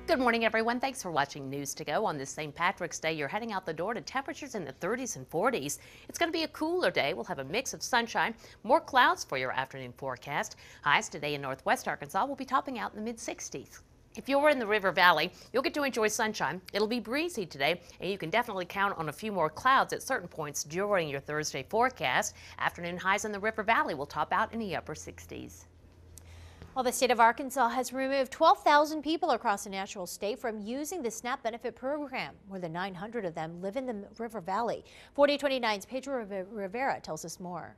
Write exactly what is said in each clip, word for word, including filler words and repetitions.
Good morning, everyone. Thanks for watching News to Go. On this Saint Patrick's Day, you're heading out the door to temperatures in the thirties and forties. It's going to be a cooler day. We'll have a mix of sunshine, more clouds for your afternoon forecast. Highs today in northwest Arkansas will be topping out in the mid sixties. If you're in the River Valley, you'll get to enjoy sunshine. It'll be breezy today, and you can definitely count on a few more clouds at certain points during your Thursday forecast. Afternoon highs in the River Valley will top out in the upper sixties. Well, the state of Arkansas has removed twelve thousand people across the Natural State from using the SNAP benefit program. More than nine hundred of them live in the River Valley. forty twenty-nine's Pedro Rivera tells us more.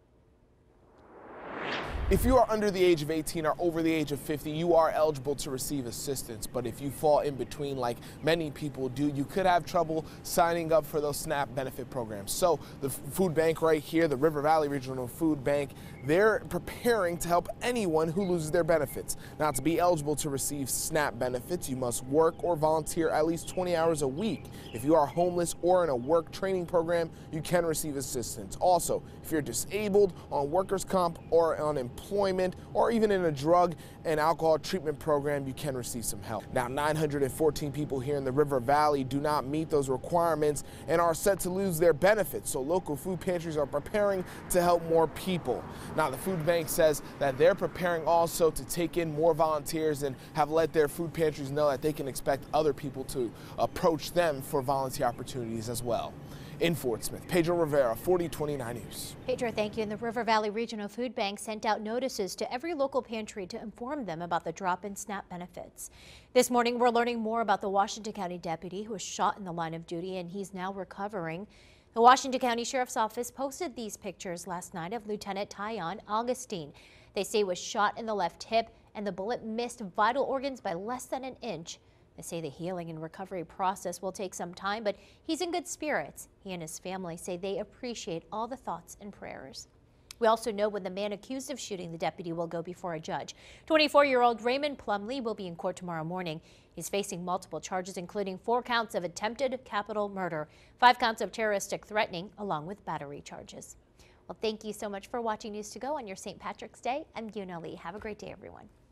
If you are under the age of eighteen or over the age of fifty, you are eligible to receive assistance. But if you fall in between, like many people do, you could have trouble signing up for those SNAP benefit programs. So the food bank right here, the River Valley Regional Food Bank, they're preparing to help anyone who loses their benefits. Now, to be eligible to receive SNAP benefits, you must work or volunteer at least twenty hours a week. If you are homeless or in a work training program, you can receive assistance. Also, if you're disabled, on workers' comp or on employment, or even in a drug and alcohol treatment program, you can receive some help. Now, nine hundred fourteen people here in the River Valley do not meet those requirements and are set to lose their benefits. So local food pantries are preparing to help more people. Now, the food bank says that they're preparing also to take in more volunteers and have let their food pantries know that they can expect other people to approach them for volunteer opportunities as well. In Fort Smith, Pedro Rivera, forty twenty-nine News. Pedro, thank you. And the River Valley Regional Food Bank sent out notices to every local pantry to inform them about the drop in SNAP benefits. This morning, we're learning more about the Washington County deputy who was shot in the line of duty, and he's now recovering. The Washington County Sheriff's Office posted these pictures last night of Lieutenant Tyon Augustine. They say he was shot in the left hip, and the bullet missed vital organs by less than an inch. They say the healing and recovery process will take some time, but he's in good spirits. He and his family say they appreciate all the thoughts and prayers. We also know when the man accused of shooting the deputy will go before a judge. twenty-four-year-old Raymond Plumley will be in court tomorrow morning. He's facing multiple charges, including four counts of attempted capital murder, five counts of terroristic threatening, along with battery charges. Well, thank you so much for watching News to Go on your Saint Patrick's Day. I'm Yuna Lee. Have a great day, everyone.